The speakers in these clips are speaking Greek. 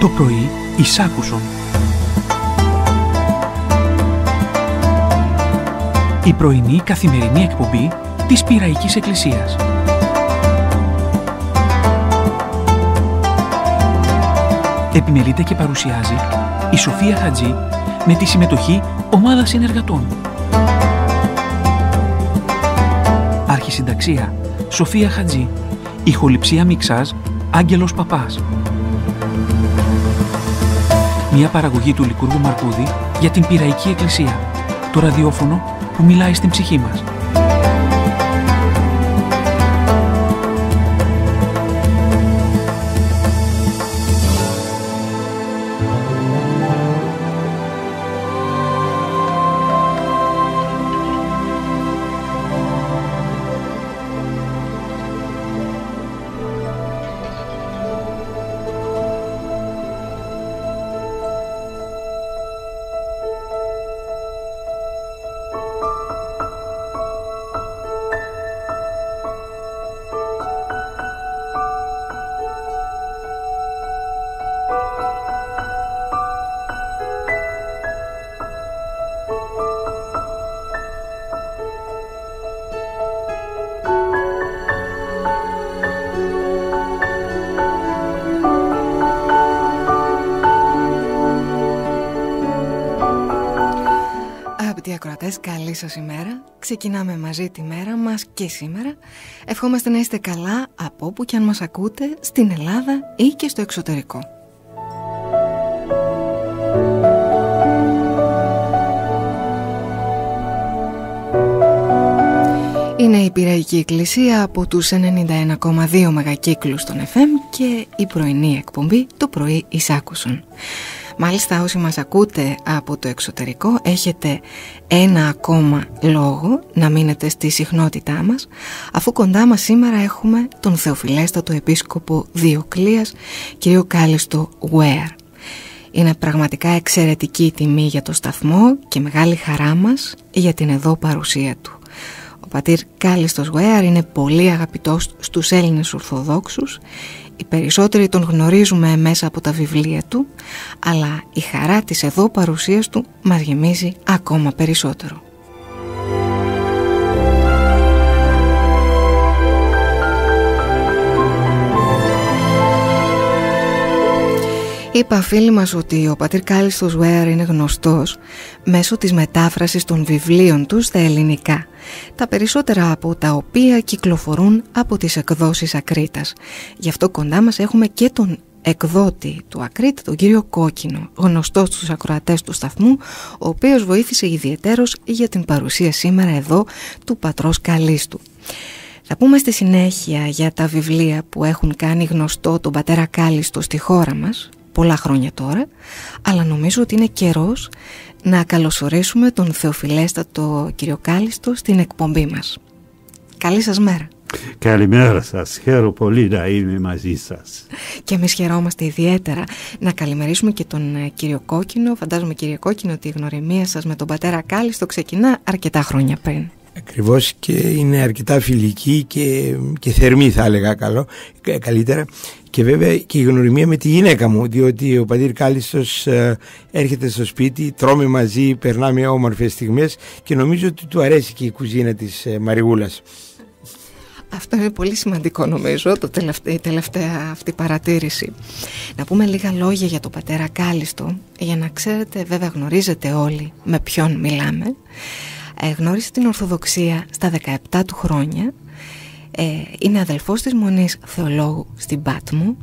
Το πρωί εισάκουσον. Η πρωινή καθημερινή εκπομπή της Πειραϊκής Εκκλησίας. Επιμελείται και παρουσιάζει η Σοφία Χατζή με τη συμμετοχή ομάδας συνεργατών. Αρχισυνταξία Σοφία Χατζή. Ηχοληψία μιξάζ Άγγελος Παπάς. Μια παραγωγή του Λικούργου Μαρκούδη για την Πειραϊκή Εκκλησία. Το ραδιόφωνο που μιλάει στην ψυχή μας. Καλή σας ημέρα. Ξεκινάμε μαζί τη μέρα μας και σήμερα. Ευχόμαστε να είστε καλά από όπου και αν μας ακούτε, στην Ελλάδα ή και στο εξωτερικό. Είναι η Πειραϊκή Εκκλησία από τους 91,2 μεγακύκλους στον FM και η πρωινή εκπομπή το πρωί εισάκουσον. Μάλιστα όσοι μας ακούτε από το εξωτερικό έχετε ένα ακόμα λόγο να μείνετε στη συχνότητά μας, αφού κοντά μας σήμερα έχουμε τον Θεοφιλέστατο Επίσκοπο Διοκλείας κ. Κάλιστο Γουέαρ. Είναι πραγματικά εξαιρετική τιμή για το σταθμό και μεγάλη χαρά μας για την εδώ παρουσία του. Ο πατήρ Κάλιστος Γουέαρ είναι πολύ αγαπητός στους Έλληνες Ορθοδόξους. Οι περισσότεροι τον γνωρίζουμε μέσα από τα βιβλία του, αλλά η χαρά της εδώ παρουσίας του μας γεμίζει ακόμα περισσότερο. Είπα φίλοι μας ότι ο πατήρ Κάλιστος Γουέαρ είναι γνωστός μέσω της μετάφρασης των βιβλίων του στα ελληνικά, τα περισσότερα από τα οποία κυκλοφορούν από τις εκδόσεις Ακρίτας. Γι' αυτό κοντά μας έχουμε και τον εκδότη του Ακρίτα, τον κύριο Κόκκινο, γνωστός στους ακροατές του σταθμού, ο οποίος βοήθησε ιδιαιτέρως για την παρουσία σήμερα εδώ του πατρός Καλίστου. Θα πούμε στη συνέχεια για τα βιβλία που έχουν κάνει γνωστό τον πατέρα Κάλιστο στη χώρα μας πολλά χρόνια τώρα, αλλά νομίζω ότι είναι καιρός να καλωσορίσουμε τον Θεοφιλέστατο κύριο Κάλιστο στην εκπομπή μας. Καλή σας μέρα. Καλημέρα σας, χαίρομαι πολύ να είμαι μαζί σας. Και εμείς χαιρόμαστε ιδιαίτερα. Να καλημερίσουμε και τον κύριο Κόκκινο. Φαντάζομαι κύριε Κόκκινο ότι η γνωριμία σας με τον πατέρα Κάλιστο ξεκινά αρκετά χρόνια πριν. Ακριβώς, και είναι αρκετά φιλική και θερμή, θα έλεγα καλύτερα. Και βέβαια και η γνωριμία με τη γυναίκα μου, διότι ο πατήρ Κάλιστος έρχεται στο σπίτι, τρώμε μαζί, περνάμε όμορφες στιγμές και νομίζω ότι του αρέσει και η κουζίνα της Μαριούλας. Αυτό είναι πολύ σημαντικό νομίζω, η τελευταία αυτή παρατήρηση. Να πούμε λίγα λόγια για τον πατέρα Κάλιστο, για να ξέρετε, βέβαια γνωρίζετε όλοι με ποιον μιλάμε. Γνώρισε την Ορθοδοξία στα 17 του χρόνια. Είναι αδελφός της Μονής Θεολόγου στην Πάτμο.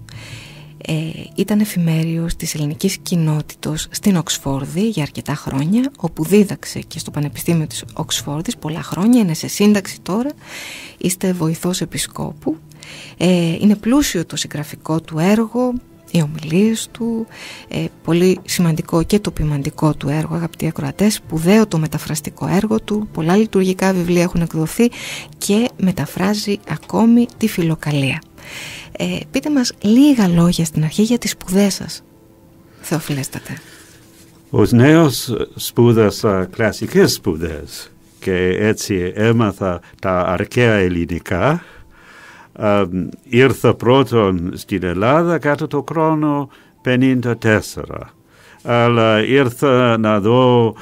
Ήταν εφημέριος της ελληνικής κοινότητος στην Οξφόρδη για αρκετά χρόνια, όπου δίδαξε και στο Πανεπιστήμιο της Οξφόρδης πολλά χρόνια. Είναι σε σύνταξη τώρα. Είστε βοηθός επισκόπου. Είναι πλούσιο το συγγραφικό του έργο, οι ομιλίες του, πολύ σημαντικό και το ποιμαντικό του έργο, αγαπητοί ακροατές, σπουδαίο το μεταφραστικό έργο του, πολλά λειτουργικά βιβλία έχουν εκδοθεί και μεταφράζει ακόμη τη Φιλοκαλία. Πείτε μας λίγα λόγια στην αρχή για τις σπουδές σας, Θεοφιλέστατε. Ως νέος σπούδασα κλασικές σπουδές και έτσι έμαθα τα αρχαία ελληνικά. Ήρθα πρώτον στην Ελλάδα κατά το χρόνο Αλλά ήρθα να δω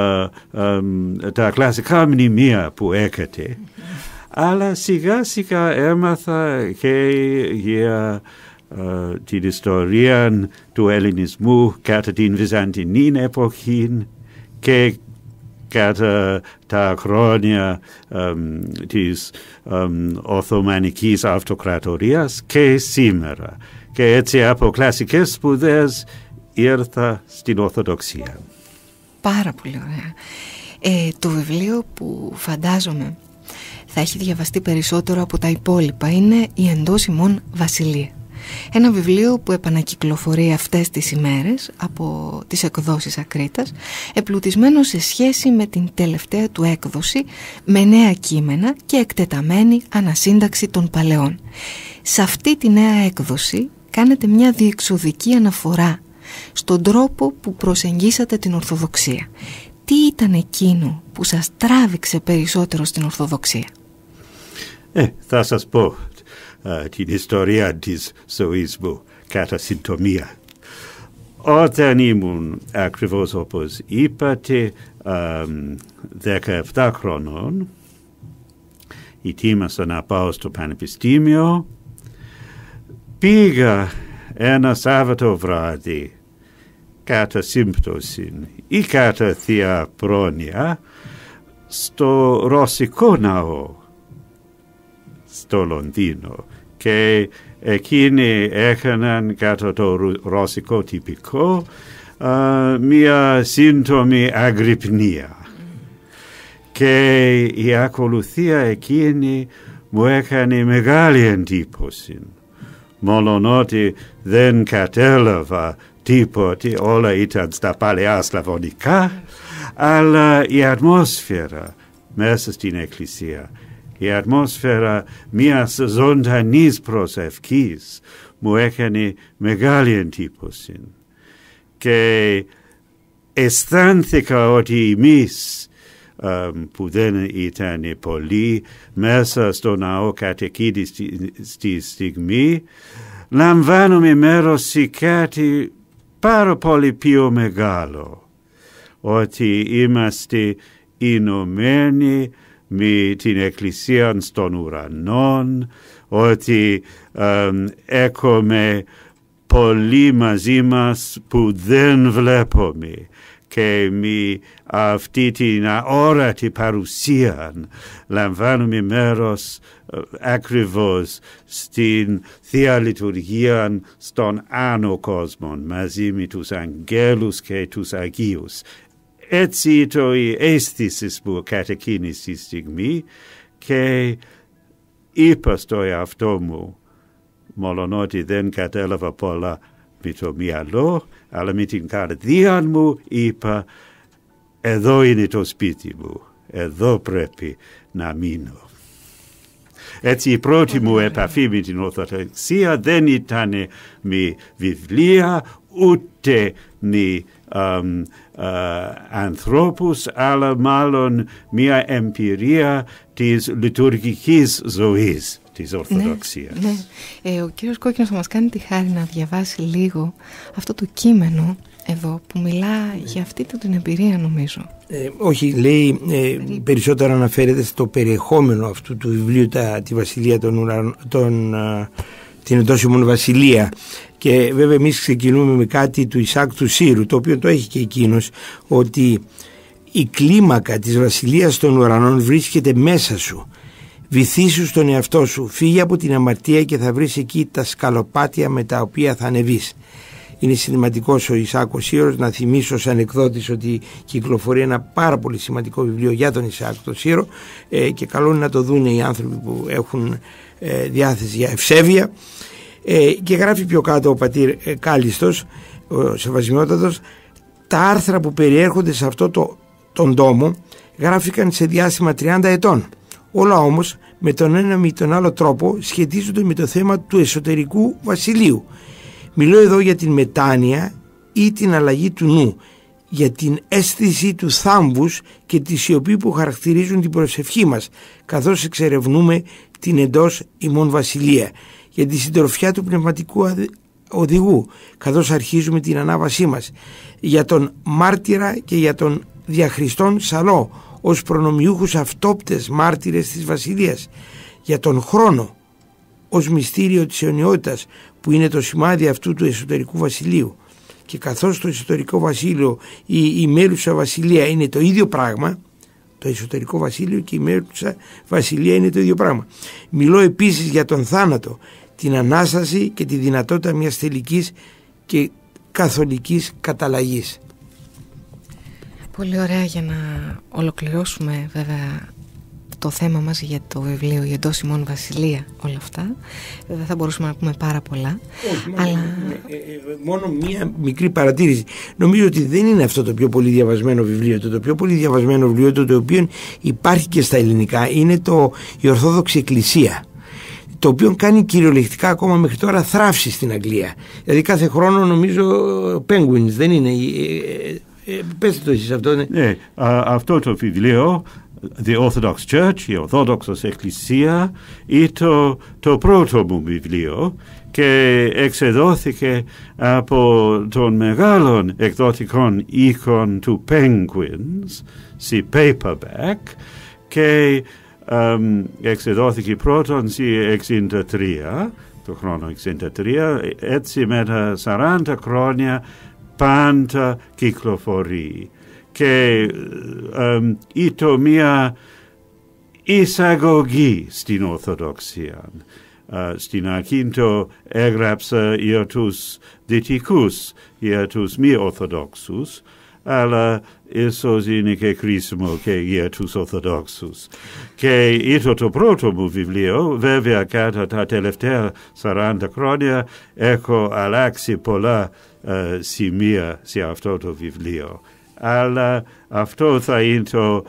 τα κλασικά μνημεία που έχετε. Αλλά σιγά σιγά έμαθα και για την ιστορία του ελληνισμού κατά την Βυζαντινή εποχή και κατά τα χρόνια της Οθωμανικής Αυτοκρατορίας και σήμερα. Και έτσι από κλασικές σπουδές ήρθα στην Ορθοδοξία. Πάρα πολύ ωραία. Το βιβλίο που φαντάζομαι θα έχει διαβαστεί περισσότερο από τα υπόλοιπα είναι «Η εντός ημών Βασιλεία». Ένα βιβλίο που επανακυκλοφορεί αυτές τις ημέρες από τις εκδόσεις Ακρίτας, εμπλουτισμένο σε σχέση με την τελευταία του έκδοση, με νέα κείμενα και εκτεταμένη ανασύνταξη των παλαιών. Σε αυτή τη νέα έκδοση κάνετε μια διεξοδική αναφορά στον τρόπο που προσεγγίσατε την Ορθοδοξία. Τι ήταν εκείνο που σας τράβηξε περισσότερο στην Ορθοδοξία? Θα σας πω την ιστορία της ζωής μου κατά συντομία. Όταν ήμουν ακριβώς όπως είπατε 17 χρονών, ετοίμασα να πάω στο πανεπιστήμιο. Πήγα ένα Σάββατο βράδυ κατά σύμπτωση ή κατά θεία πρόνοια στο Ρωσικό ναό στο Λονδίνο και εκείνοι έκαναν κατά το ρωσικό τυπικό μια σύντομη αγρυπνία και η ακολουθία εκείνη μου έκανε μεγάλη εντύπωση, μόλον ότι δεν κατέλαβα τίποτε, όλα ήταν στα παλαιά σλαβωνικά, αλλά η ατμόσφαιρα μέσα στην εκκλησία, η ατμόσφαιρα μιας ζωντανής προσευχής μου έκανε μεγάλη εντύπωση και αισθάνθηκα ότι εμείς που δεν ήταν πολλοί μέσα στο ναό κατά εκείνη στη στιγμή λαμβάνουμε μέρος σε κάτι πάρα πολύ πιο μεγάλο, ότι είμαστε ενωμένοι με την Εκκλησία των ουρανών, ότι έχουμε πολλοί μαζί μας που δεν βλέπουμε και με αυτή την αόρατη παρουσία λαμβάνουμε μέρος ακριβώς στην Θεία Λειτουργία στον Άνω Κόσμο μαζί με τους αγγέλους και τους Αγίους. Έτσι το η αίσθηση μου κατά εκείνη τη στιγμή και είπα στο εαυτό μου, μόλον ότι δεν κατέλαβα πολλά με το μυαλό, αλλά με την καρδία μου είπα, εδώ είναι το σπίτι μου, εδώ πρέπει να μείνω. Έτσι η πρώτη μου επαφή με την Ορθοδοξία δεν ήταν με βιβλία, ούτε με ανθρώπους, αλλά μάλλον μια εμπειρία της λειτουργικής ζωής της Ορθοδοξίας. Ναι. Ο κύριος Κόκκινος θα μας κάνει τη χάρη να διαβάσει λίγο αυτό το κείμενο εδώ που μιλά για αυτή την εμπειρία, νομίζω. Όχι, λέει περισσότερο αναφέρεται στο περιεχόμενο αυτού του βιβλίου, τη Βασιλεία την εντός ημών Βασιλεία. Και βέβαια εμείς ξεκινούμε με κάτι του Ισαάκ του Σύρου, το οποίο το έχει και εκείνος, ότι η κλίμακα της Βασιλείας των Ουρανών βρίσκεται μέσα σου. Βυθίσου στον εαυτό σου, φύγε από την αμαρτία και θα βρεις εκεί τα σκαλοπάτια με τα οποία θα ανεβείς. Είναι σημαντικός ο Ισαάκ ο Σύρος. Να θυμίσω ως ανεκδότης ότι κυκλοφορεί ένα πάρα πολύ σημαντικό βιβλίο για τον Ισαάκ τον Σύρο και καλό είναι να το δουν οι άνθρωποι που έχουν διάθεση για ευσέβεια. Και γράφει πιο κάτω ο πατήρ Κάλιστος, ο Σεβασμιότατος, τα άρθρα που περιέρχονται σε αυτό τον τόμο γράφηκαν σε διάστημα 30 ετών. Όλα όμως με τον ένα ή τον άλλο τρόπο σχετίζονται με το θέμα του εσωτερικού βασιλείου. Μιλώ εδώ για την μετάνοια ή την αλλαγή του νου, για την αίσθηση του θάμβους και τη σιωπή που χαρακτηρίζουν την προσευχή μας, καθώς εξερευνούμε την εντός ημών βασιλεία, για τη συντροφιά του πνευματικού οδηγού, καθώς αρχίζουμε την ανάβασή μας, για τον μάρτυρα και για τον διαχριστόν Σαλό ως προνομιούχους αυτόπτες μάρτυρες της Βασιλείας, για τον χρόνο ως μυστήριο της αιωνιότητας που είναι το σημάδι αυτού του εσωτερικού βασιλείου. Και καθώς το εσωτερικό βασίλειο ή η μέλουσα βασιλεία είναι το ίδιο πράγμα, το εσωτερικό βασίλειο και η μέλουσα βασιλεία είναι το ίδιο πράγμα. Μιλώ επίσης για τον θάνατο, την Ανάσταση και τη δυνατότητα μιας τελικής και καθολικής καταλλαγής. Πολύ ωραία, για να ολοκληρώσουμε βέβαια το θέμα μας για το βιβλίο «Η εντός ημών βασιλεία», όλα αυτά. Βέβαια θα μπορούσαμε να πούμε πάρα πολλά. Όχι, μόνο μία μικρή παρατήρηση. Νομίζω ότι δεν είναι αυτό το πιο πολύ διαβασμένο βιβλίο. Το πιο πολύ διαβασμένο βιβλίο, το οποίο υπάρχει και στα ελληνικά, είναι η Ορθόδοξη Εκκλησία, το οποίο κάνει κυριολεκτικά ακόμα μέχρι τώρα θράψη στην Αγγλία. Δηλαδή κάθε χρόνο νομίζω Penguins, δεν είναι? Πέστε το εσείς αυτό. Ναι, αυτό το βιβλίο, The Orthodox Church, η Ορθόδοξος Εκκλησία, είναι το πρώτο μου βιβλίο και εξεδόθηκε από τον μεγάλων εκδοτικών οίκων του Penguins σε paperback και εξεδόθηκε πρώτον σε 1963, το χρόνο 1963, έτσι μετά 40 χρόνια πάντα κυκλοφορεί. Και ήταν μια εισαγωγή στην Ορθοδοξία. Στην αρχή το έγραψα για τους δυτικούς, για τους μη Ορθοδόξους, αλλά ίσως είναι και χρήσιμο και για τους Ορθοδόξους. Και ήταν το πρώτο μου βιβλίο, βέβαια κατά τα τελευταία 40 χρόνια έχω αλλάξει πολλά σημεία σε αυτό το βιβλίο. Αλλά αυτό θα είναι το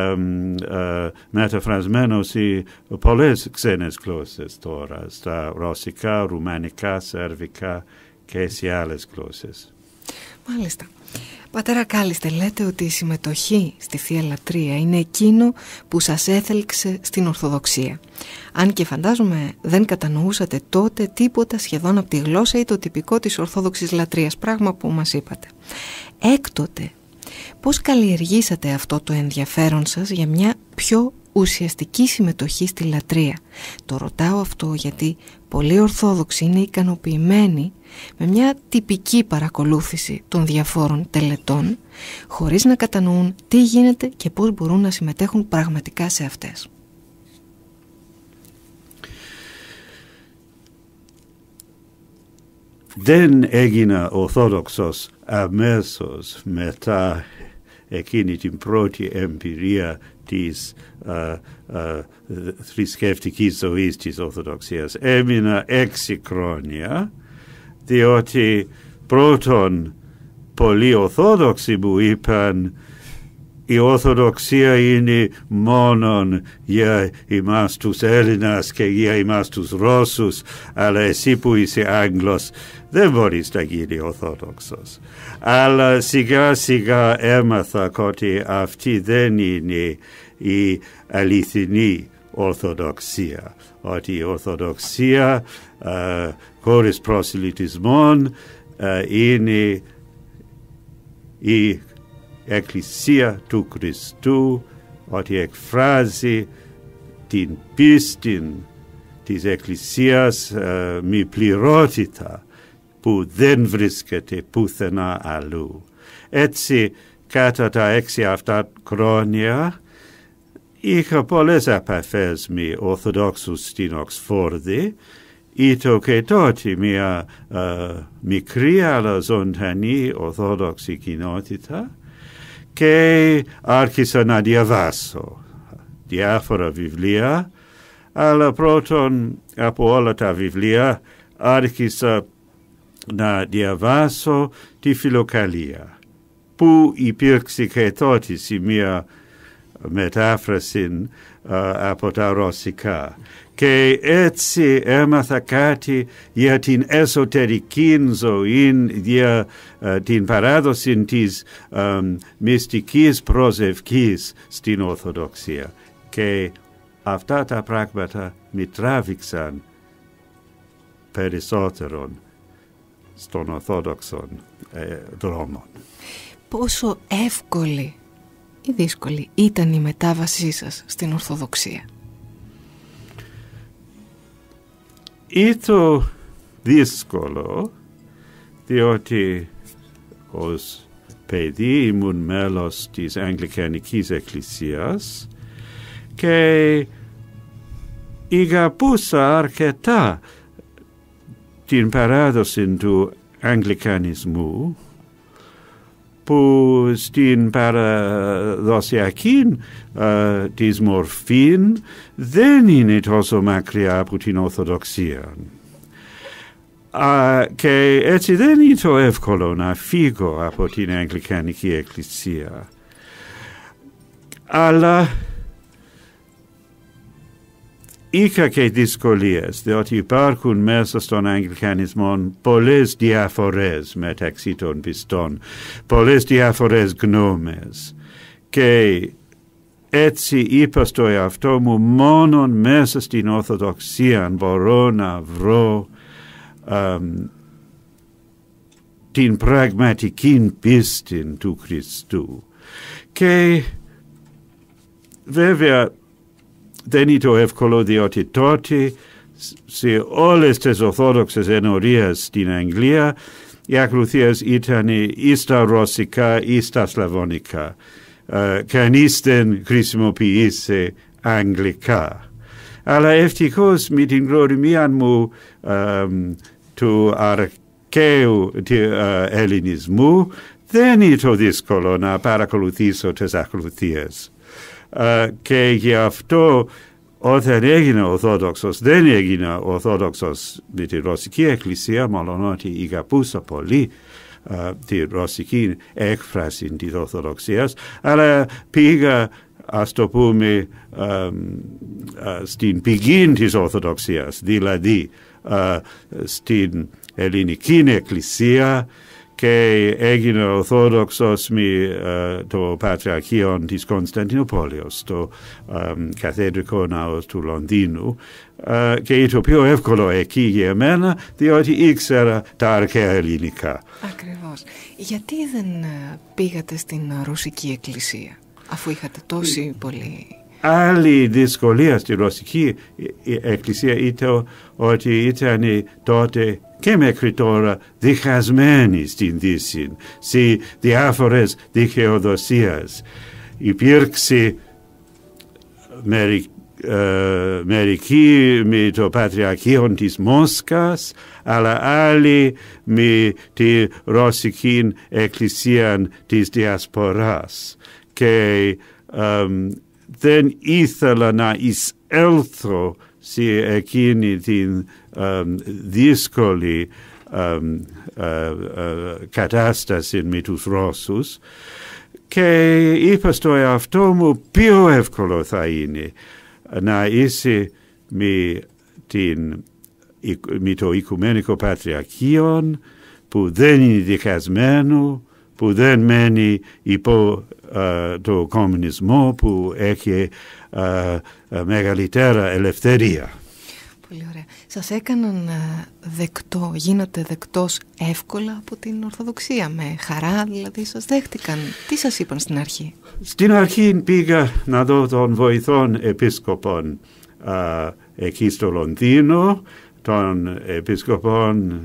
μεταφρασμένο σε πολλές ξένες γλώσσες τώρα, στα ρωσικά, ρουμανικά, σερβικά και σε άλλες γλώσσες. Μάλιστα. Πατέρα Κάλιστε, λέτε ότι η συμμετοχή στη Θεία Λατρεία είναι εκείνο που σας έθελξε στην Ορθοδοξία. Αν και φαντάζομαι δεν κατανοούσατε τότε τίποτα σχεδόν από τη γλώσσα ή το τυπικό της Ορθόδοξης Λατρείας, πράγμα που μας είπατε. Έκτοτε, πώς καλλιεργήσατε αυτό το ενδιαφέρον σας για μια πιο ουσιαστική συμμετοχή στη λατρεία? Το ρωτάω αυτό γιατί πολλοί Ορθόδοξοι είναι ικανοποιημένοι με μια τυπική παρακολούθηση των διαφόρων τελετών, χωρίς να κατανοούν τι γίνεται και πώς μπορούν να συμμετέχουν πραγματικά σε αυτές. Δεν έγινα Ορθόδοξος αμέσως μετά εκείνη την πρώτη εμπειρία της θρησκευτικής ζωής της Ορθοδοξίας. Έμεινα 6 χρόνια, διότι πρώτον πολλοί Ορθόδοξοι μου είπαν η Ορθοδοξία είναι μόνο για εμάς τους Έλληνας και για εμάς τους Ρώσους, αλλά εσύ που είσαι Άγγλος δεν μπορείς να γίνει Ορθόδοξος. Αλλά σιγά σιγά έμαθα ότι αυτή δεν είναι η αληθινή Ορθοδοξία. Ότι η Ορθοδοξία χωρίς προσελητισμό είναι η Εκκλησία του Χριστού, ότι εκφράζει την πίστη της Εκκλησίας με πληρότητα που δεν βρίσκεται πουθενά αλλού. Έτσι, κατά τα 6 αυτά χρόνια, είχα πολλές επαφές με Ορθοδόξους στην Οξφόρδη. Ήταν και τότε μια μικρή αλλά ζωντανή Ορθόδοξη κοινότητα και άρχισα να διαβάσω διάφορα βιβλία, αλλά πρώτον από όλα τα βιβλία άρχισα να διαβάσω τη Φιλοκαλία, που υπήρξε και τότε σε μια μετάφραση από τα ρωσικά. Και έτσι έμαθα κάτι για την εσωτερική ζωή, για την παράδοση της μυστικής προσευχής στην Ορθοδοξία. Και αυτά τα πράγματα με τράβηξαν περισσότερον στον Ορθόδοξον δρόμο. Πόσο εύκολη ή δύσκολη ήταν η μετάβασή σας στην Ορθοδοξία? Ήταν δύσκολο, διότι ως παιδί ήμουν μέλος της Αγγλικανικής Εκκλησίας και αγαπούσα αρκετά την παράδοση του Αγγλικανισμού, που στην παραδοσιακή της μορφή δεν είναι τόσο μακριά από την Ορθοδοξία. Και έτσι δεν είναι το εύκολο να φύγω από την Αγγλικανική Εκκλησία. Αλλά είχα και δυσκολίες, διότι υπάρχουν μέσα στον Αγγλικανισμό πολλές διαφορές μεταξύ των πιστών, πολλές διαφορές γνώμες. Και έτσι είπα στο εαυτό μου, μόνο μέσα στην Ορθοδοξία μπορώ να βρω την πραγματική πίστη του Χριστού. Και βέβαια δεν είναι το εύκολο, διότι τότε σε όλες τις Ορθόδοξες ενορίες στην Αγγλία οι ακολουθίες ήταν ή στα ρωσικά ή στα σλαβωνικά. Κανείς δεν χρησιμοποίησε αγγλικά. Αλλά ευτυχώς με την γνωριμία μου του αρχαίου ελληνισμού δεν είναι το δύσκολο να παρακολουθήσω τις ακολουθίες. Και γι' αυτό όταν έγινα Ορθόδοξος, δεν έγινα Ορθόδοξος με τη Ρωσική Εκκλησία, μάλλον ότι αγαπούσα πολύ τη ρωσική έκφραση της Ορθοδοξίας, αλλά πήγα, ας το πούμε, στην πηγή της Ορθοδοξίας, δηλαδή στην Ελληνική Εκκλησία, και έγινε Ορθόδοξος με το Πατριαρχείο της Κωνσταντινούπολης, το καθεδρικό ναός του Λονδίνου, και το πιο εύκολο εκεί για μένα, διότι ήξερα τα αρχαία ελληνικά. Ακριβώς. Γιατί δεν πήγατε στην Ρωσική Εκκλησία, αφού είχατε τόση πολύ... Άλλη δυσκολία στη Ρωσική Εκκλησία ήταν ότι ήταν τότε και μέχρι τώρα διχασμένοι στην Δύση, σε διάφορες δικαιοδοσίες. Υπήρξε μερικοί με το Πατριαρχείο της Μόσχας, αλλά άλλοι με τη Ρωσική Εκκλησία της Διασποράς. Και δεν ήθελα να εισέλθω σε εκείνη την δύσκολη κατάσταση με τους Ρώσους, και είπα στο εαυτό μου, πιο εύκολο θα είναι να είσαι με το Οικουμενικό Πατριαρχείο, που δεν είναι διχασμένο, που δεν μένει υπό το κομμουνισμό, που έχει μεγαλύτερα ελευθερία. Πολύ ωραία. Σας έκαναν γίνατε δεκτός εύκολα από την Ορθοδοξία, με χαρά δηλαδή σας δέχτηκαν? Τι σας είπαν στην αρχή? Στην αρχή πήγα να δω τον βοηθόν επίσκοπον εκεί στο Λονδίνο, των επισκοπών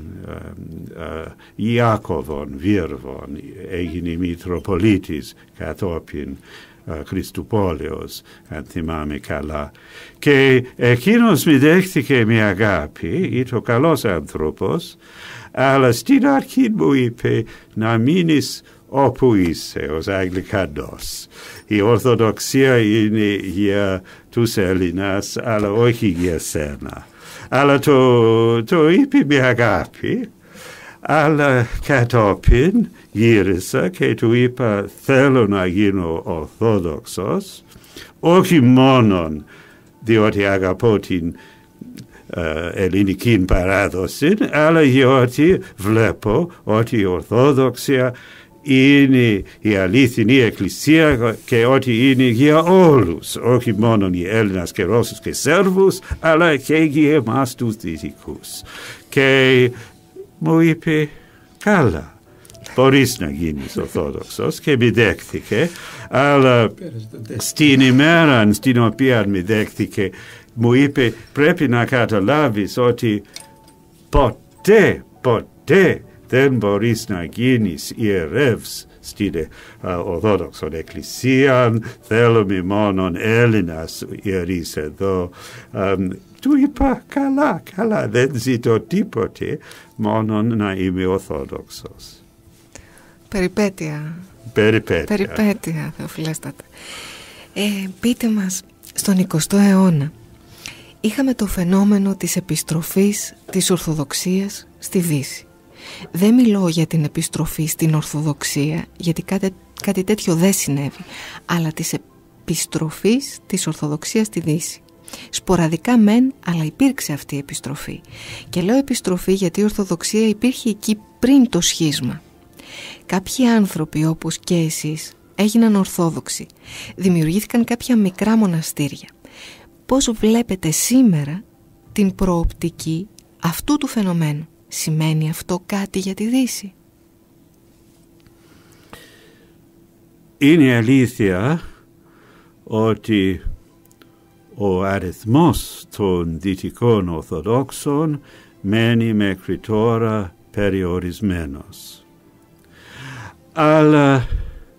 Ιάκωβον Βίρβον, έγινε Μητροπολίτης κατόπιν Χριστουπόλεως, αν θυμάμαι καλά. Και εκείνος με δέχτηκε με αγάπη, ήταν καλός άνθρωπος, αλλά στην αρχή μου είπε να μείνεις όπου είσαι ως Αγγλικανός. Η Ορθοδοξία είναι για τους Έλληνας, αλλά όχι για σένα. Αλλά το είπε με αγάπη, αλλά κατόπιν γύρισα και του είπα, θέλω να γίνω Ορθόδοξος, όχι μόνον διότι αγαπώ την ελληνική παράδοση, αλλά διότι βλέπω ότι η Ορθόδοξια είναι η αλήθινη Εκκλησία και ότι είναι για όλους, όχι μόνο οι Έλληνες και Ρώσους και Σέρβους, αλλά και για εμάς τους Δυτικούς. Και μου είπε, καλά, μπορείς να γίνεις Ορθόδοξος, και με δέχτηκε, αλλά στην ημέρα στην οποία με δέχτηκε μου είπε πρέπει να καταλάβεις ότι ποτέ δεν μπορείς να γίνεις ιερεύς στην Ορθόδοξο Εκκλησία, θέλουμε μόνον Έλληνας ιερείς εδώ. Του είπα καλά, δεν ζητώ τίποτε, μόνον να είμαι Ορθόδοξος. Περιπέτεια, Θεοφιλέστατε. Πείτε μας, στον 20ο αιώνα είχαμε το φαινόμενο της επιστροφής της Ορθοδοξίας στη Δύση. Δεν μιλώ για την επιστροφή στην Ορθοδοξία, γιατί κάτι τέτοιο δεν συνέβη, αλλά της επιστροφής της Ορθοδοξίας στη Δύση. Σποραδικά μεν, αλλά υπήρξε αυτή η επιστροφή. Και λέω επιστροφή γιατί η Ορθοδοξία υπήρχε εκεί πριν το σχίσμα. Κάποιοι άνθρωποι όπως και εσείς έγιναν Ορθόδοξοι. Δημιουργήθηκαν κάποια μικρά μοναστήρια. Πώς βλέπετε σήμερα την προοπτική αυτού του φαινομένου? Σημαίνει αυτό κάτι για τη Δύση? Είναι αλήθεια ότι ο αριθμός των δυτικών Ορθοδόξων μένει μέχρι τώρα περιορισμένος. Αλλά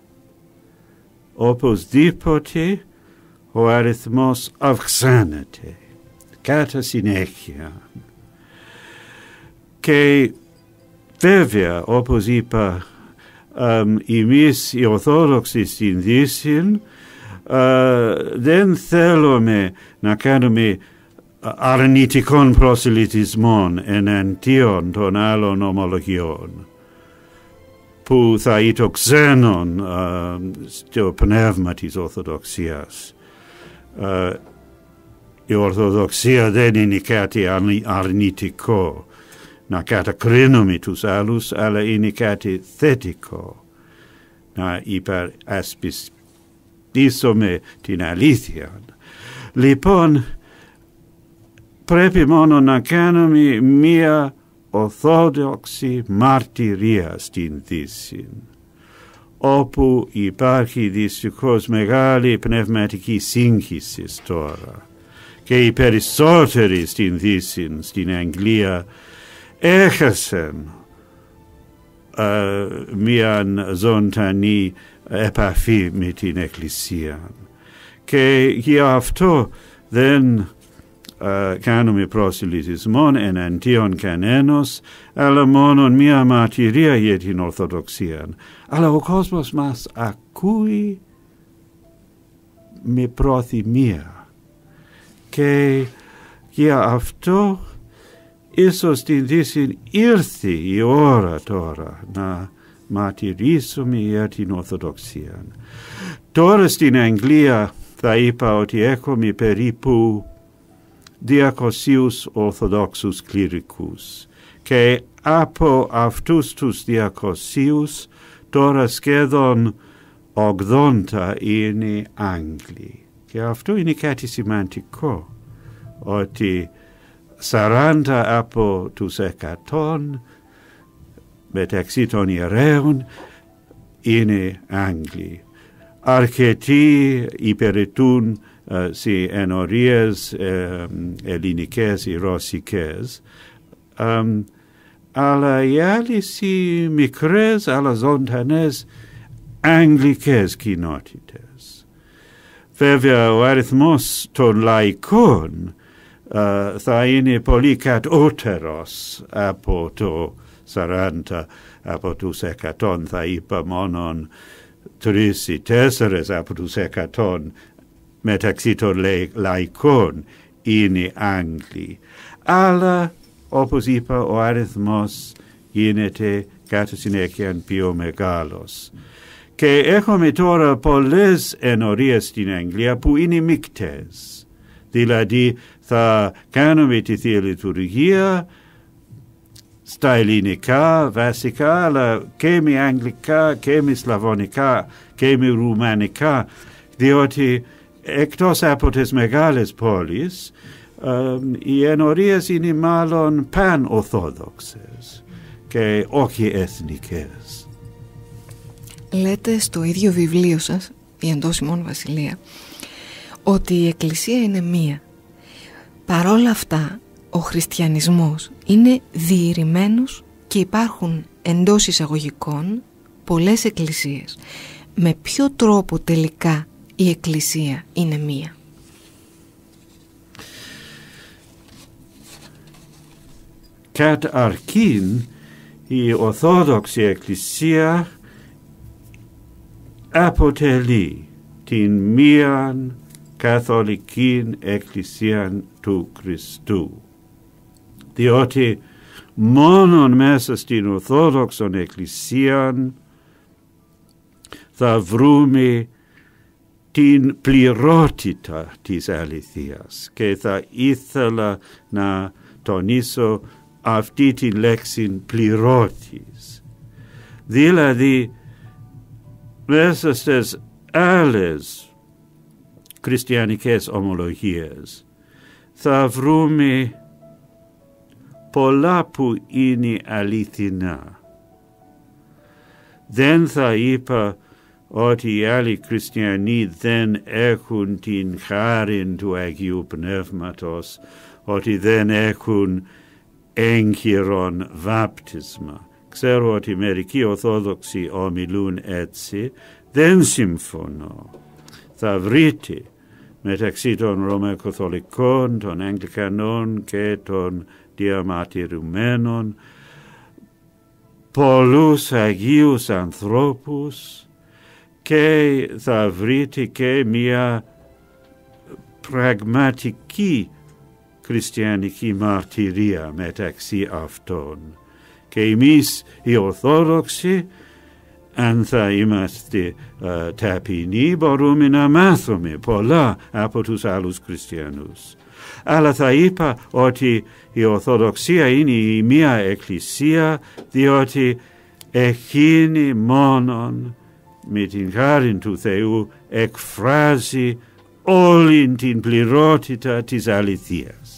οπωσδήποτε ο αριθμός αυξάνεται κατά συνέχεια. Και βέβαια, όπως είπα, εμείς οι Ορθόδοξοι στην Δύση δεν θέλουμε να κάνουμε αρνητικών προσελητισμών εναντίον των άλλων ομολογιών που θα ήταν ξένον στο πνεύμα της Ορθοδοξίας. Η Ορθοδοξία δεν είναι κάτι αρνητικό να κατακρίνουμε τους άλλους, αλλά είναι κάτι θετικό να υπερασπιστήσουμε την αλήθεια. Λοιπόν, πρέπει μόνο να κάνουμε μία ορθόδοξη μαρτυρία στην Δύση, όπου υπάρχει δυστυχώς μεγάλη πνευματική σύγχυση τώρα, και οι περισσότεροι στην Δύση, στην Αγγλία, έχασαν μια ζωντανή επαφή με την Εκκλησία, και γι' αυτό δεν κάνουμε προσελητισμό εναντίον κανένας, αλλά μόνο μια μαρτυρία για την Ορθοδοξία. Αλλά ο κόσμος μας ακούει με προθυμία, και γι' αυτό ίσως στην Δύση ήρθε η ώρα τώρα να μαρτυρήσουμε για την Ορθοδοξία. Τώρα στην Αγγλία θα είπα ότι έχουμε περίπου 200 Ορθοδόξους κληρικούς, και από αυτούς τους 200 τώρα σχεδόν 80 είναι Άγγλοι. Και αυτό είναι κάτι σημαντικό, ότι 40 από τους 100 μεταξύ των ιερέων είναι Άγγλοι. Αρκετοί υπηρετούν σε ενορίες ελληνικές ή ρωσικές, αλλά οι άλλοι σε μικρές αλλά ζωντανές αγγλικές κοινότητες. Βέβαια ο αριθμός των λαϊκών θα είναι πολύ κατώτερος από το 40, από τους 100 θα είπα μόνον 3 ή 4 από τους 100 μεταξύ των λαϊκών είναι Άγγλοι. Αλλά όπως είπα ο αριθμός γίνεται κατά συνέχεια πιο μεγάλος. Και έχουμε τώρα πολλές ενορίες στην Αγγλία που είναι μικτές. Δηλαδή θα κάνουμε τη Θεία Λειτουργία στα ελληνικά βασικά, αλλά και με αγγλικά και με σλαβωνικά και με ρουμανικά, διότι εκτός από τις μεγάλες πόλεις οι ενορίες είναι μάλλον πανορθόδοξες, και όχι εθνικές. Λέτε στο ίδιο βιβλίο σας, η Εντός ημών Βασιλεία, ότι η Εκκλησία είναι μία. Παρόλα αυτά, ο χριστιανισμός είναι διηρημένος και υπάρχουν εντός εισαγωγικών πολλές εκκλησίες. Με ποιο τρόπο τελικά η Εκκλησία είναι μία? Καταρχήν, η Ορθόδοξη Εκκλησία αποτελεί την μίαν καθολική Εκκλησία του Χριστού. Διότι μόνον μέσα στην Ορθόδοξον Εκκλησία θα βρούμε την πληρότητα της αληθείας, και θα ήθελα να τονίσω αυτή τη λέξη πληρώτης. Δηλαδή, μέσα στις άλλες χριστιανικές ομολογίες θα βρούμε πολλά που είναι αληθινά. Δεν θα είπα ότι οι άλλοι χριστιανοί δεν έχουν την χάριν του Αγίου Πνεύματος, ότι δεν έχουν έγκυρον βάπτισμα. Ξέρω ότι μερικοί Ορθόδοξοι ομιλούν έτσι. Δεν συμφωνώ. Θα βρείτε μεταξύ των Ρωμαιοκαθολικών, των Αγγλικανών και των διαμαρτυρουμένων πολλούς Αγίους ανθρώπους, και θα βρείτε και μια πραγματική χριστιανική μαρτυρία μεταξύ αυτών. Και εμείς οι Ορθόδοξοι, αν θα είμαστε ταπεινοί, μπορούμε να μάθουμε πολλά από τους άλλους χριστιανούς. Αλλά θα είπα ότι η Ορθοδοξία είναι η μία εκκλησία, διότι εκείνη μόνον με την χάρη του Θεού εκφράζει όλη την πληρότητα της αληθείας.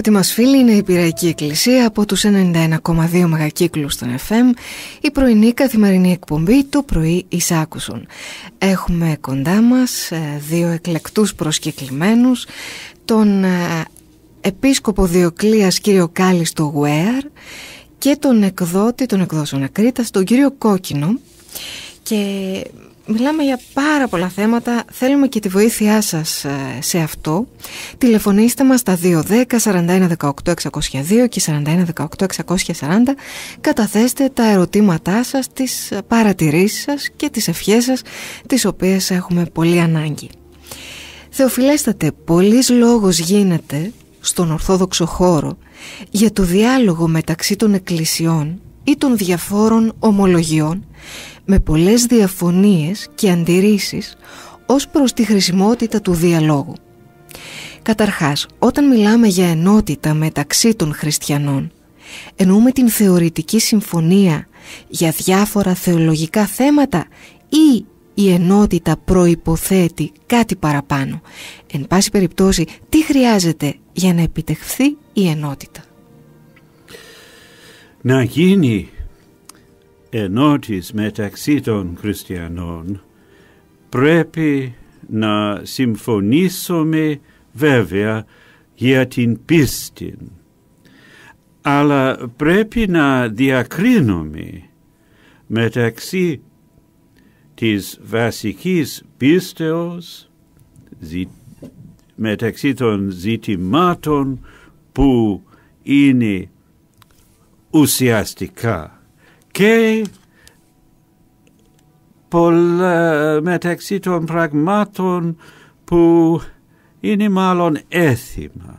Αγαπητοί μας φίλοι, είναι η Πειραϊκή Εκκλησία από τους 91,2 μεγακύκλους στον FM, η πρωινή καθημερινή εκπομπή «Το πρωί εις άκουσον». Έχουμε κοντά μας δύο εκλεκτούς προσκεκλημένους, τον Επίσκοπο Διοκλείας κύριο Κάλιστο Γουέαρ και τον εκδότη των εκδόσεων Ακρίτας, τον κύριο Κόκκινο, και μιλάμε για πάρα πολλά θέματα. Θέλουμε και τη βοήθειά σας σε αυτό. Τηλεφωνήστε μας στα 210 41 18 602 και 41 18 640. Καταθέστε τα ερωτήματά σας, τις παρατηρήσεις σας και τις ευχές σας, τις οποίες έχουμε πολύ ανάγκη. Θεοφιλέστατε, πολλής λόγος γίνεται στον Ορθόδοξο χώρο για το διάλογο μεταξύ των εκκλησιών ή των διαφόρων ομολογιών, με πολλές διαφωνίες και αντιρρήσεις ως προς τη χρησιμότητα του διαλόγου. Καταρχάς, όταν μιλάμε για ενότητα μεταξύ των χριστιανών, εννοούμε την θεωρητική συμφωνία για διάφορα θεολογικά θέματα ή η ενότητα προϋποθέτει κάτι παραπάνω? Εν πάση περιπτώσει, τι χρειάζεται για να επιτευχθεί η ενότητα? Να γίνει ενότης μεταξύ των χριστιανών πρέπει να συμφωνήσουμε βέβαια για την πίστη, αλλά πρέπει να διακρίνουμε μεταξύ της βασικής πίστεως, μεταξύ των ζητημάτων που είναι ουσιαστικά και μεταξύ των πραγμάτων που είναι μάλλον έθιμα,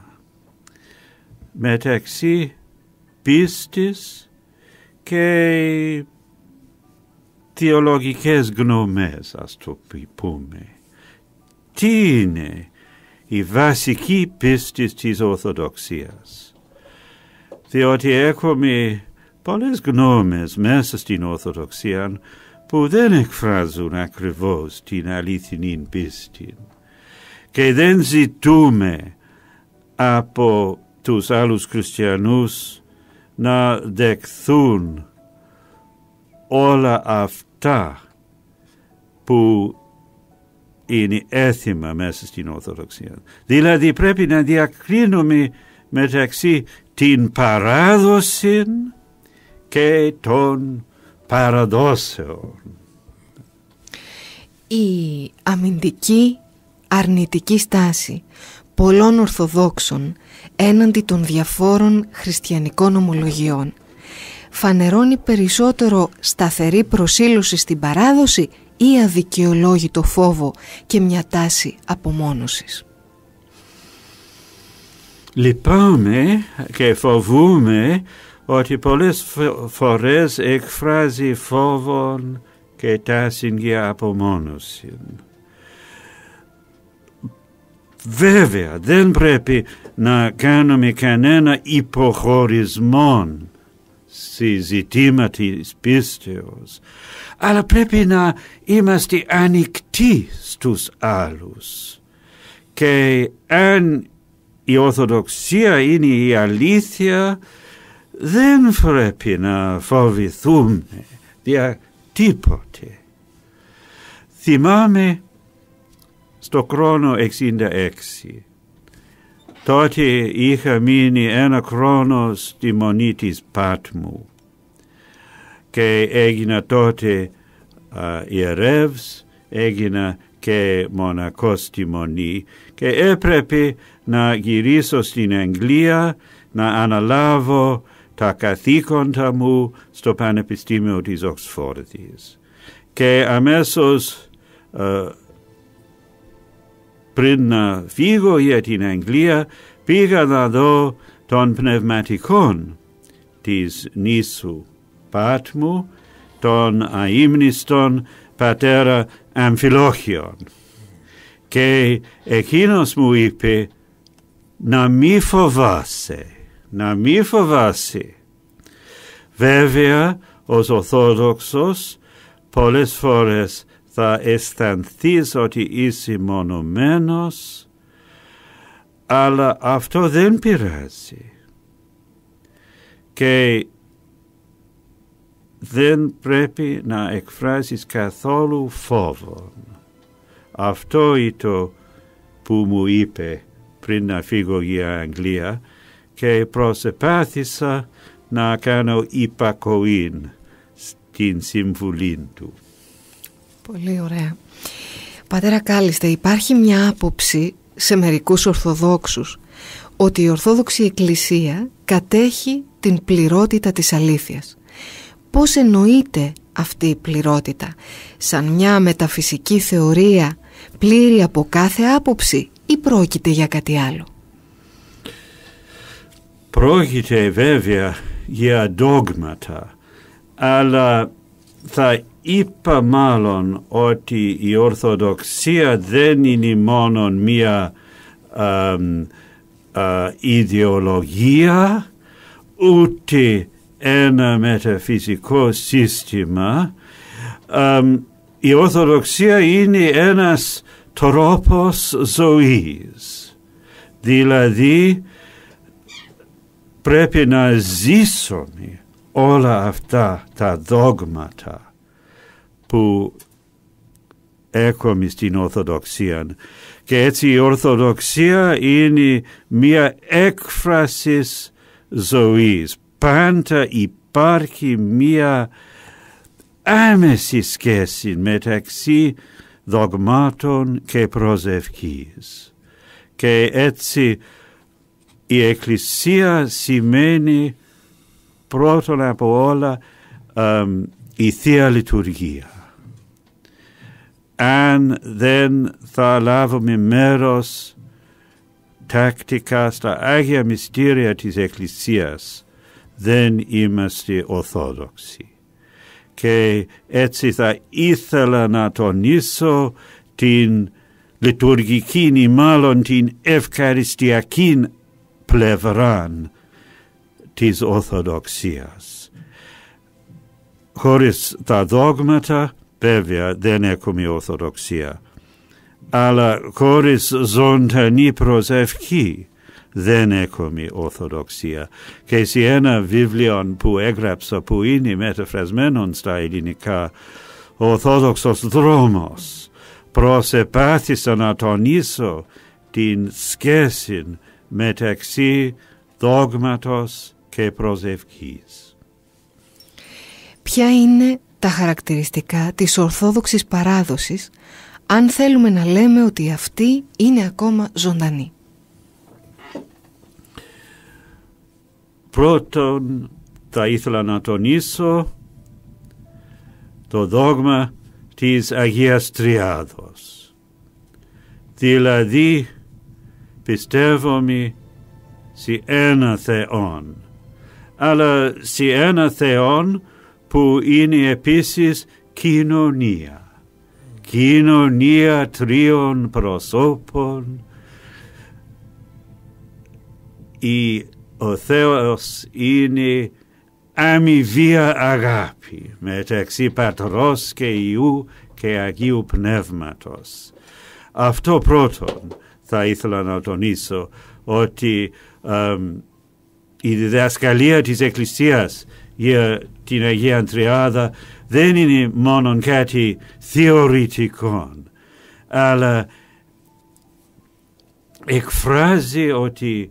μεταξύ πίστης και θεολογικές γνώμες, ας το πούμε. Τι είναι η βασική πίστη της Ορθοδοξίας? Διότι έχουμε πολλές γνώμες μέσα στην Ορθοδοξία που δεν εκφράζουν ακριβώς την αληθινή πίστη και δεν ζητούμε από τους άλλους χριστιανούς να δεχθούν όλα αυτά που είναι έθιμα μέσα στην Ορθοδοξία. Δηλαδή πρέπει να διακρίνουμε μεταξύ την παράδοση και των παραδόσεων. Η αμυντική αρνητική στάση πολλών Ορθοδόξων έναντι των διαφόρων χριστιανικών ομολογιών φανερώνει περισσότερο σταθερή προσήλωση στην παράδοση ή αδικαιολόγητο φόβο και μια τάση απομόνωσης? Λυπάμαι και φοβούμαι ότι πολλές φορές εκφράζει φόβον και τάση για απομόνωση. Βέβαια δεν πρέπει να κάνουμε κανένα υποχωρισμό στη ζητήματα της πίστεως, αλλά πρέπει να είμαστε ανοιχτοί στους άλλους. Και αν η Ορθοδοξία είναι η αλήθεια, δεν πρέπει να φοβηθούμε για τίποτε. Θυμάμαι στο χρόνο 66. Τότε είχα μείνει ένα χρόνο στη μονή της Πάτμου και έγινα τότε ιερεύς, έγινα και μοναχός στη μονή και έπρεπε να γυρίσω στην Αγγλία να αναλάβω τα καθήκοντα μου στο Πανεπιστήμιο της Οξφόρδης. Και αμέσως πριν να φύγω για την Αγγλία πήγα να δω των πνευματικών της νήσου Πάτμου, τον αείμνηστον πατέρα Αμφιλόχιον. Και εκείνος μου είπε να μη φοβάσαι, να μη φοβάσαι. Βέβαια, ως Ορθόδοξος, πολλές φορές θα αισθανθείς ότι είσαι μονωμένος, Αλλά αυτό δεν πειράζει. Και δεν πρέπει να εκφράσεις καθόλου φόβο. Αυτό είναι το που μου είπε πριν να φύγω για Αγγλία και προσπάθησα να κάνω υπακοή στην συμβουλή του. Πολύ ωραία. Πατέρα Κάλλιστε, υπάρχει μια άποψη σε μερικούς Ορθοδόξους ότι η Ορθόδοξη Εκκλησία κατέχει την πληρότητα της αλήθειας. Πώς εννοείται αυτή η πληρότητα? Σαν μια μεταφυσική θεωρία πλήρη από κάθε άποψη ή πρόκειται για κάτι άλλο? Πρόκειται βέβαια για δόγματα, αλλά θα είπα μάλλον ότι η Ορθοδοξία δεν είναι μόνο μια ιδεολογία, ούτε ένα μεταφυσικό σύστημα. Η Ορθοδοξία είναι ένας τρόπος ζωής. Δηλαδή πρέπει να ζήσουμε όλα αυτά τα δόγματα που έχουμε στην Ορθοδοξία. Και έτσι η Ορθοδοξία είναι μια έκφραση ζωής. Πάντα υπάρχει μια άμεση σχέση μεταξύ δογμάτων και προσευχής. Και έτσι η Εκκλησία σημαίνει πρώτον από όλα η Θεία Λειτουργία. Αν δεν θα λάβουμε μέρος τακτικά στα Άγια Μυστήρια της Εκκλησίας, δεν είμαστε Ορθόδοξοι. Και έτσι θα ήθελα να τονίσω την λειτουργική ή μάλλον την ευχαριστιακή πλευρά της Ορθοδοξίας. Χωρίς τα δόγματα βέβαια δεν έχουμε Ορθοδοξία, αλλά χωρίς ζωντανή προσευχή δεν έχουμε Ορθοδοξία. Και σε ένα βιβλίο που έγραψα που είναι μεταφρασμένο στα ελληνικά, ο Ορθόδοξος δρόμος, προσπάθησα να τονίσω την σχέση μεταξύ δόγματος και προσευχής. Ποια είναι τα χαρακτηριστικά της Ορθόδοξης παράδοσης, αν θέλουμε να λέμε ότι αυτή είναι ακόμα ζωντανή? Πρώτον, θα ήθελα να τονίσω το δόγμα της Αγίας Τριάδος. Δηλαδή, πιστεύουμε σε ένα Θεόν, αλλά σε ένα Θεόν που είναι επίσης κοινωνία. Κοινωνία τριών προσώπων. Ο Θεός είναι αμοιβαία αγάπη μεταξύ Πατρός και Υιού και Αγίου Πνεύματος. Αυτό πρώτον θα ήθελα να τονίσω, ότι η διδασκαλία της Εκκλησίας για την Αγία Τριάδα δεν είναι μόνο κάτι θεωρητικό, αλλά εκφράζει ότι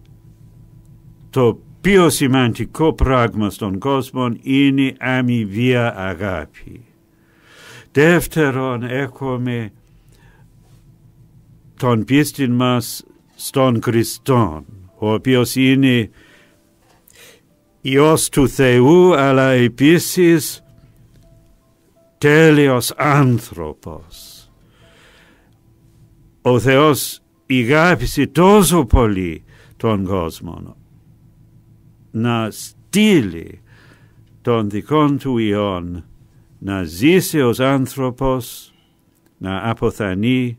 το πιο σημαντικό πράγμα στον κόσμο είναι αμοιβαία αγάπη. Δεύτερον, έχουμε τον πίστη μας στον Χριστόν, ο οποίος είναι Υιός του Θεού, αλλά επίσης τέλειος άνθρωπος. Ο Θεός αγάπησε τόσο πολύ τον κόσμο να στείλει τον δικών του Υιόν να ζήσει ως άνθρωπος, να αποθανεί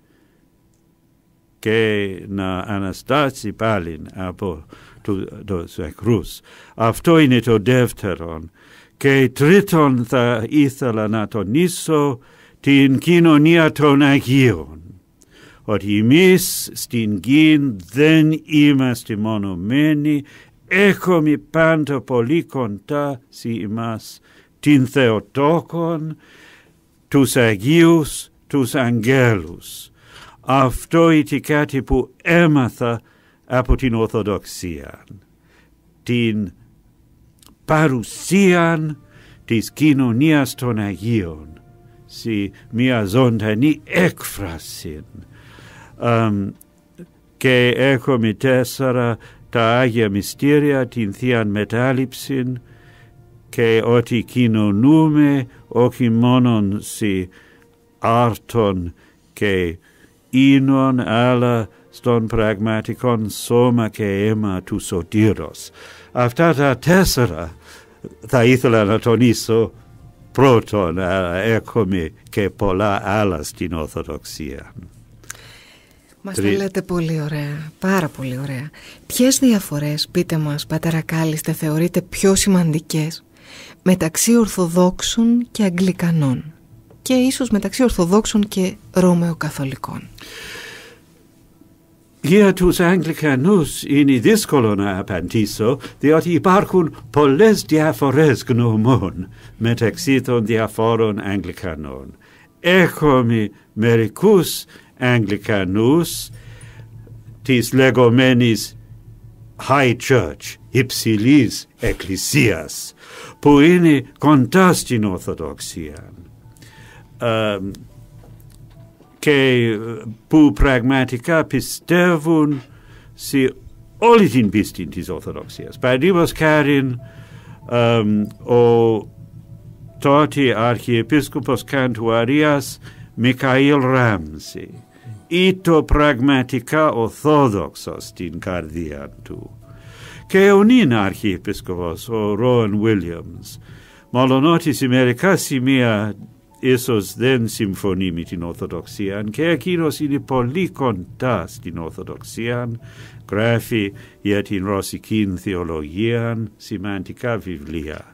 και να αναστάσει πάλι από τους νεκρούς. Αυτό είναι το δεύτερο. Και τρίτον, θα ήθελα να τονίσω την κοινωνία των Αγίων. ότι εμείς στην γη δεν είμαστε μονομένοι, έχουμε πάντα πολύ κοντά σε εμάς την Θεοτόκον, τους Αγίους, τους Αγγέλους. Αυτό είναι κάτι που έμαθα από την Ορθοδοξία. Την παρουσία της κοινωνίας των Αγίων σε μια ζωντανή έκφραση. Και έχουμε 4 τα Άγια Μυστήρια, την Θεία Μετάληψη, και ότι κοινωνούμε όχι μόνο σε άρτων και ίνων, αλλά στον πραγματικό σώμα και αίμα του Σωτήρος. Αυτά τα 4 θα ήθελα να τονίσω πρώτον, έχουμε και πολλά άλλα στην Ορθοδοξία. Μας το λέτε πολύ ωραία, πάρα πολύ ωραία. Ποιες διαφορές, πείτε μας, πατέρα Κάλλιστε, θεωρείτε πιο σημαντικές μεταξύ Ορθοδόξων και Αγγλικανών και ίσως μεταξύ Ορθοδόξων και Ρωμαιοκαθολικών? Για τους Αγγλικανούς είναι δύσκολο να απαντήσω, διότι υπάρχουν πολλές διαφορές γνωμών μεταξύ των διαφόρων Αγγλικανών. Έχουμε μερικούς Αγγλικανούς της λεγόμενης High Church, υψηλής εκκλησίας, που είναι κοντά στην Ορθοδοξία και που πραγματικά πιστεύουν σε όλη την πίστη της Ορθοδοξίας. Παραδείγματος χάριν, ο τότε Αρχιεπίσκοπος Καντουαρίας Μικαήλ Ράμζι ήταν πραγματικά Ορθόδοξος στην καρδία του. Και ο νυν Αρχιεπίσκοπος, ο Ρόαν Βίλιαμς, μόλον ότι σε μερικά σημεία ίσως δεν συμφωνεί με την Ορθοδοξία, και εκείνος είναι πολύ κοντά στην Ορθοδοξία, γράφει για την ρωσική θεολογία σημαντικά βιβλία.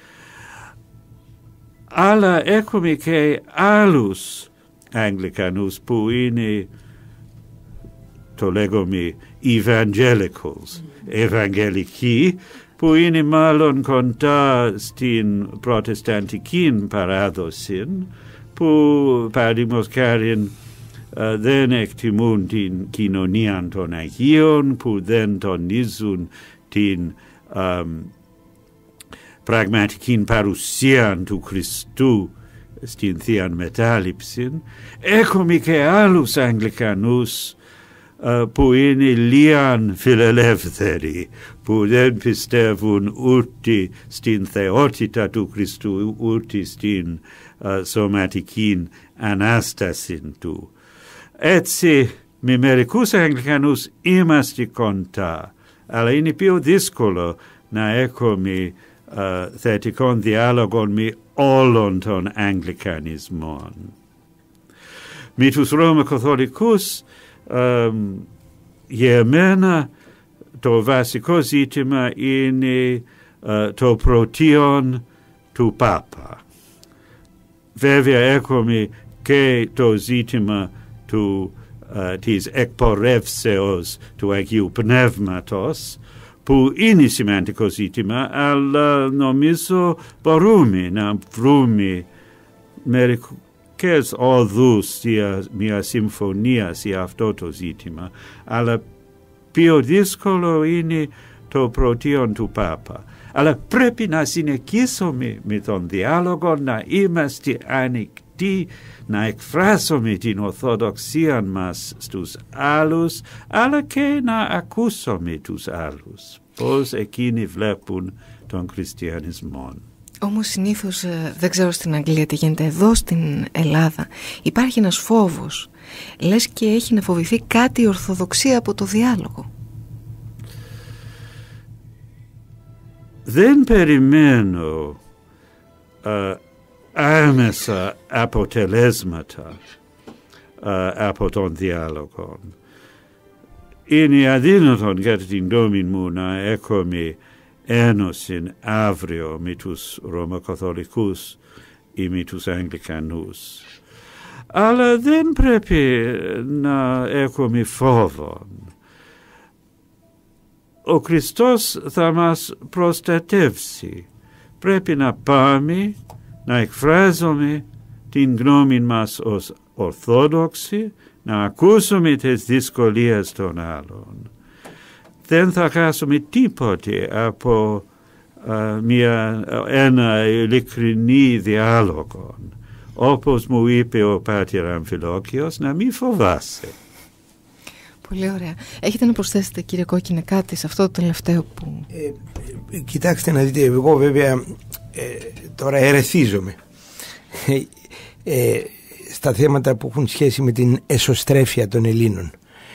Αλλά έχουμε και άλλους Αγγλικανούς που είναι, το λέγομαι, evangelicals, ευαγγελικοί, που είναι μάλλον κοντά στην προτεσταντική παράδοση, που παραδείγματος χάριν δεν εκτιμούν την κοινωνία των Αγίων, που δεν τονίζουν την πραγματική παρουσία του Χριστού στην Θεία Μετάληψη. Έχουμε και άλλους Αγγλικανούς που είναι λίγαν φιλελεύθεροι, που δεν πιστεύουν ούτε στην θεότητα του Χριστού, ούτε στην σωματική Ανάσταση του. Έτσι, με μερικούς Αγγλικανούς είμαστε κοντά, αλλά είναι πιο δύσκολο να έχουμε θετικών διάλογων με όλων των Αγγλικανισμών. Με τους Ρωμαιοκαθολικούς, για μένα το βασικό ζήτημα είναι το πρωτείον του Πάπα. Βέβαια έχουμε και το ζήτημα της εκπορεύσεως του Αγίου Πνεύματος, που είναι σημαντικό ζήτημα, αλλά νομίζω μπορούμε να βρούμε μερικές οδούς για μια συμφωνία σε αυτό το ζήτημα, αλλά πιο δύσκολο είναι το πρωτείον του Πάπα. Αλλά πρέπει να συνεχίσουμε με τον διάλογο, να είμαστε ανοιχτοί, να εκφράσουμε την Ορθοδοξία μας στους άλλους, αλλά και να ακούσουμε τους άλλους, πώς εκείνοι βλέπουν τον χριστιανισμό. Όμως συνήθως, δεν ξέρω στην Αγγλία τι γίνεται, εδώ στην Ελλάδα υπάρχει ένας φόβος, λες και έχει να φοβηθεί κάτι η Ορθοδοξία από το διάλογο. Δεν περιμένω άμεσα αποτελέσματα από τον διάλογο. Είναι αδύνατον κατά την γνώμη μου να έχουμε ένωση αύριο με τους Ρωμαιοκαθολικούς ή με τους Αγγλικανούς. Αλλά δεν πρέπει να έχουμε φόβο. Ο Χριστός θα μας προστατεύσει. Πρέπει να πάμε να εκφράζουμε την γνώμη μας ως Ορθόδοξοι, να ακούσουμε τις δυσκολίες των άλλων. Δεν θα χάσουμε τίποτε από ένα ειλικρινή διάλογο. Όπως μου είπε ο Πάτερ Αμφιλόκιος, να μην φοβάσαι. Πολύ ωραία. Έχετε να προσθέσετε, κύριε Κόκκινε, κάτι σε αυτό το τελευταίο που... Κοιτάξτε να δείτε, εγώ βέβαια τώρα ερεθίζομαι στα θέματα που έχουν σχέση με την εσωστρέφεια των Ελλήνων.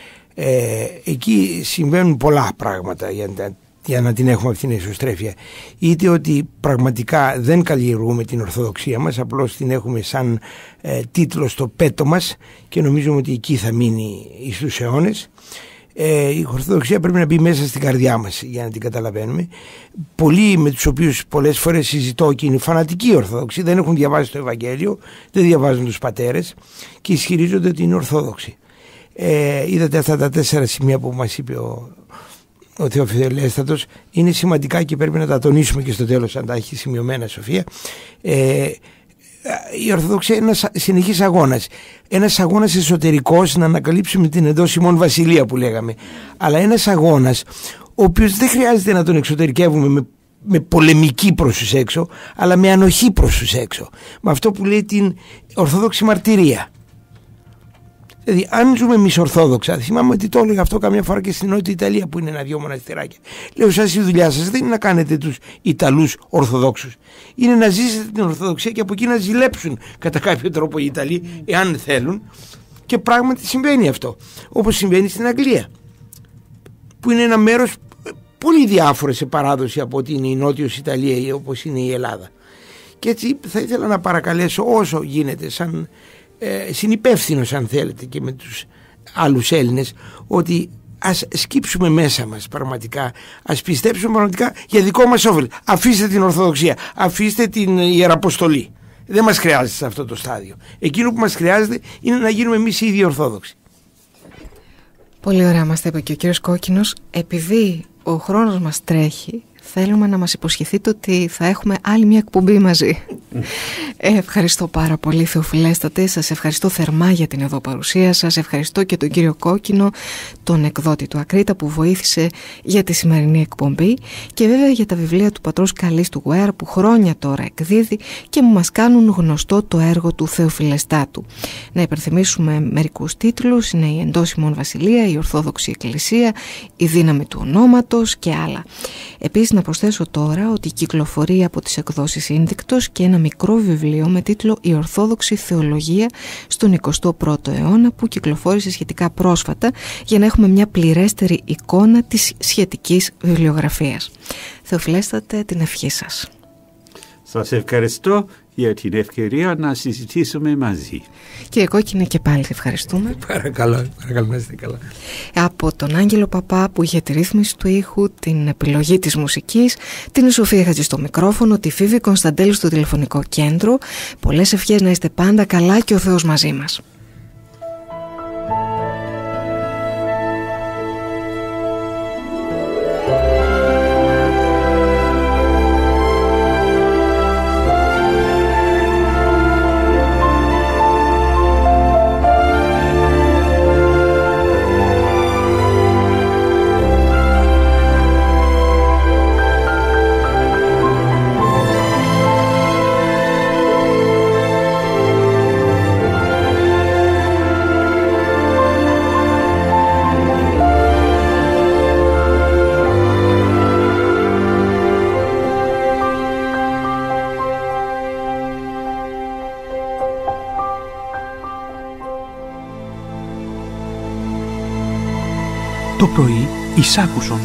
Εκεί συμβαίνουν πολλά πράγματα για να την έχουμε αυτήν την εσωστρέφεια. Είτε ότι πραγματικά δεν καλλιεργούμε την Ορθοδοξία μας, απλώς την έχουμε σαν τίτλο στο πέτο μας και νομίζουμε ότι εκεί θα μείνει εις τους αιώνες. Η Ορθοδοξία πρέπει να μπει μέσα στην καρδιά μας για να την καταλαβαίνουμε. Πολλοί με τους οποίους πολλές φορές συζητώ και είναι φανατικοί Ορθόδοξοι, δεν έχουν διαβάσει το Ευαγγέλιο, δεν διαβάζουν τους πατέρες και ισχυρίζονται ότι είναι Ορθόδοξοι. Είδατε αυτά τα 4 σημεία που μας είπε ο Θεοφιλέστατος, είναι σημαντικά και πρέπει να τα τονίσουμε και στο τέλος, αν τα έχει σημειωμένα, Σοφία. Η Ορθοδοξία είναι ένας συνεχής αγώνας, ένας αγώνας εσωτερικός να ανακαλύψουμε την εντός ημών βασιλεία που λέγαμε, αλλά ένας αγώνας ο οποίος δεν χρειάζεται να τον εξωτερικεύουμε με πολεμική προς τους έξω, αλλά με ανοχή προς τους έξω, με αυτό που λέει την Ορθόδοξη μαρτυρία. Δηλαδή, αν ζούμε εμείς Ορθόδοξα, θυμάμαι ότι το έλεγα αυτό καμιά φορά και στην Νότια Ιταλία που είναι 1-2 μοναστηράκια. Λέω, σας η δουλειά σας δεν είναι να κάνετε τους Ιταλούς Ορθοδόξους. Είναι να ζήσετε την Ορθοδοξία και από εκεί να ζηλέψουν κατά κάποιο τρόπο οι Ιταλοί, εάν θέλουν. Και πράγματι συμβαίνει αυτό. Όπως συμβαίνει στην Αγγλία, που είναι ένα μέρος πολύ διάφορο σε παράδοση από ότι είναι η Νότιος Ιταλία ή όπως είναι η Ελλάδα. Και έτσι θα ήθελα να παρακαλέσω όσο γίνεται, σαν συνυπεύθυνος αν θέλετε και με τους άλλους Έλληνες, ότι ας σκύψουμε μέσα μας πραγματικά, ας πιστέψουμε πραγματικά για δικό μας όφελος. Αφήστε την Ορθοδοξία, αφήστε την Ιεραποστολή, δεν μας χρειάζεται σε αυτό το στάδιο. Εκείνο που μας χρειάζεται είναι να γίνουμε εμείς οι ίδιοι Ορθόδοξοι. Πολύ ωραία μας τα είπε και ο κύριος Κόκκινος. Επειδή ο χρόνος μας τρέχει, θέλουμε να μας υποσχεθείτε ότι θα έχουμε άλλη μια εκπομπή μαζί. Ευχαριστώ πάρα πολύ, Θεοφιλέστατε. Σας ευχαριστώ θερμά για την εδώ παρουσία σας. Ευχαριστώ και τον κύριο Κόκκινο, τον εκδότη του Ακρίτα, που βοήθησε για τη σημερινή εκπομπή, και βέβαια για τα βιβλία του πατρός Καλλίστου Γουέρα που χρόνια τώρα εκδίδει και μου μας κάνουν γνωστό το έργο του Θεοφιλεστάτου. Να υπενθυμίσουμε μερικούς τίτλους: είναι η Εντός ημών Βασιλεία, η Ορθόδοξη Εκκλησία, η Δύναμη του Ονόματος και άλλα. Επίσης να προσθέσω τώρα ότι κυκλοφορεί από τις εκδόσεις Ίνδικτος και ένα μικρό βιβλίο με τίτλο «Η Ορθόδοξη Θεολογία στον 21ο αιώνα», που κυκλοφόρησε σχετικά πρόσφατα, για να έχουμε μια πληρέστερη εικόνα της σχετικής βιβλιογραφίας. Θεοφιλέστατε, την ευχή σας. Σας ευχαριστώ για την ευκαιρία να συζητήσουμε μαζί. Κύριε Κόκκινε, και πάλι ευχαριστούμε. Παρακαλώ να είστε καλά. Από τον Άγγελο Παπά που είχε τη ρύθμιση του ήχου, την επιλογή της μουσικής, την Σοφία Χατζη στο μικρόφωνο, τη Φίβη Κωνσταντέλου στο τηλεφωνικό κέντρο. Πολλές ευχές, να είστε πάντα καλά και ο Θεός μαζί μας. Το πρωί εισάκουσον.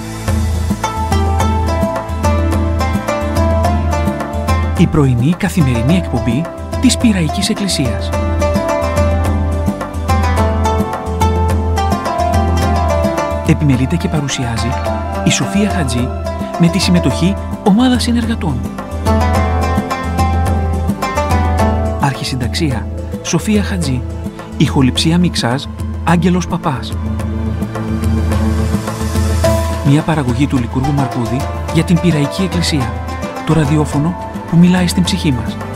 Η πρωινή καθημερινή εκπομπή της Πειραϊκής Εκκλησίας. Επιμελείται και παρουσιάζει η Σοφία Χατζή με τη συμμετοχή ομάδα συνεργατών. Αρχισυνταξία Σοφία Χατζή. Ηχοληψία μιξάζ Άγγελος Παπάς. Μια παραγωγή του Λικούργου Μαρκούδη για την Πειραϊκή Εκκλησία. Το ραδιόφωνο που μιλάει στην ψυχή μας.